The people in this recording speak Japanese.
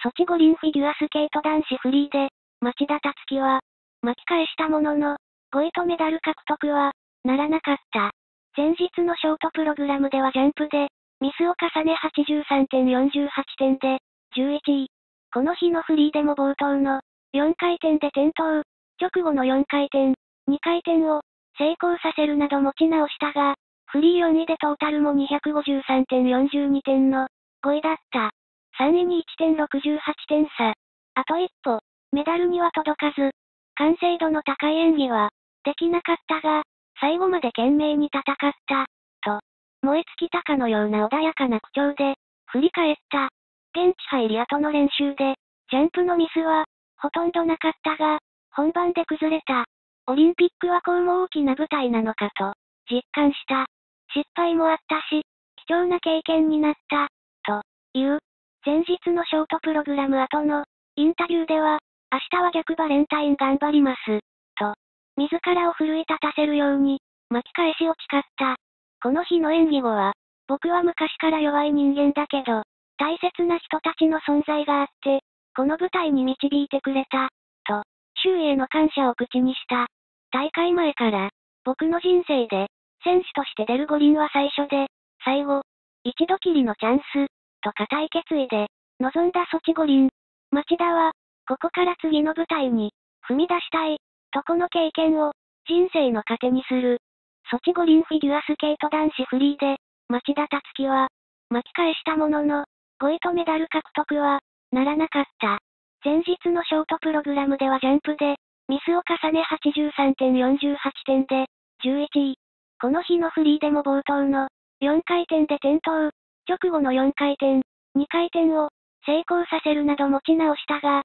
ソチ五輪フィギュアスケート男子フリーで、町田達樹は、巻き返したものの、5位とメダル獲得は、ならなかった。前日のショートプログラムではジャンプで、ミスを重ね83.48点で、11位。この日のフリーでも冒頭の、4回転で転倒、直後の4回転、2回転を、成功させるなど持ち直したが、フリー4位でトータルも253.42点の、5位だった。3位に1.68点差。あと一歩、メダルには届かず、完成度の高い演技は、できなかったが、最後まで懸命に戦った、と、燃え尽きたかのような穏やかな口調で、振り返った。現地入り後の練習で、ジャンプのミスは、ほとんどなかったが、本番で崩れた。オリンピックはこうも大きな舞台なのかと、実感した。失敗もあったし、貴重な経験になった、と、いう。前日のショートプログラム後の、インタビューでは、明日は逆バレンタイン頑張ります、と、自らを奮い立たせるように、巻き返しを誓った。この日の演技後は、僕は昔から弱い人間だけど、大切な人たちの存在があって、この舞台に導いてくれた、と、周囲への感謝を口にした。大会前から、僕の人生で、選手として出る五輪は最初で、最後、一度きりのチャンス、と固い決意で、臨んだソチ五輪。町田は、ここから次の舞台に、踏み出したい、とこの経験を、人生の糧にする。ソチ五輪フィギュアスケート男子フリーで、町田達樹は、巻き返したものの、5位とメダル獲得は、ならなかった。前日のショートプログラムではジャンプで、ミスを重ね83.48点で、11位。この日のフリーでも冒頭の、4回転で転倒、直後の4回転、2回転を、成功させるなど持ち直したが、